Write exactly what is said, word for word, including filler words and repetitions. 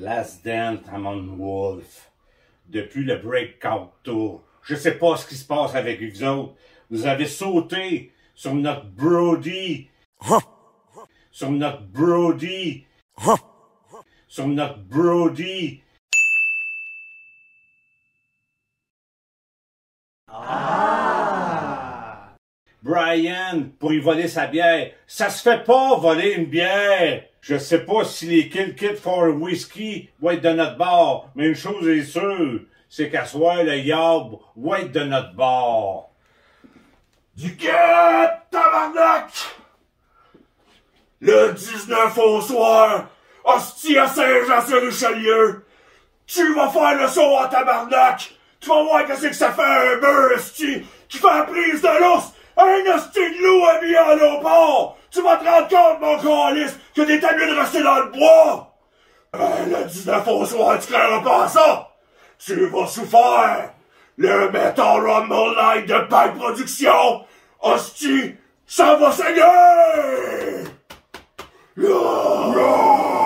Last Dance à Mount Wolf. Depuis le Breakout Tour. Je sais pas ce qui se passe avec vous autres. Vous avez sauté sur notre Brody. Sur notre Brody. Sur notre Brody. Ah! Brian, pour y voler sa bière. Ça se fait pas, voler une bière! Je sais pas si les Kill Kit for Whiskey vont être de notre bord, mais une chose est sûre, c'est qu'à soir, le Yob va être de notre bord. Du quête, tabarnak! Le dix-neuf au soir, hostie à Saint-Jean-sur-Richelieu, tu vas faire le saut en tabarnak! Tu vas voir qu'est-ce que ça fait un bœuf, hostie, qui fait la prise de l'ours, un hostie de loup habillé en léopard! Tu vas te rendre compte, mon calice, que t'es mieux de rester dans le bois! Ben, le dix-neuf au soir, tu créeras pas à ça! Tu vas souffrir! Le Metal Rumble Night de Pipe Production! Hostie, ça va saigner! Yeah! Yeah!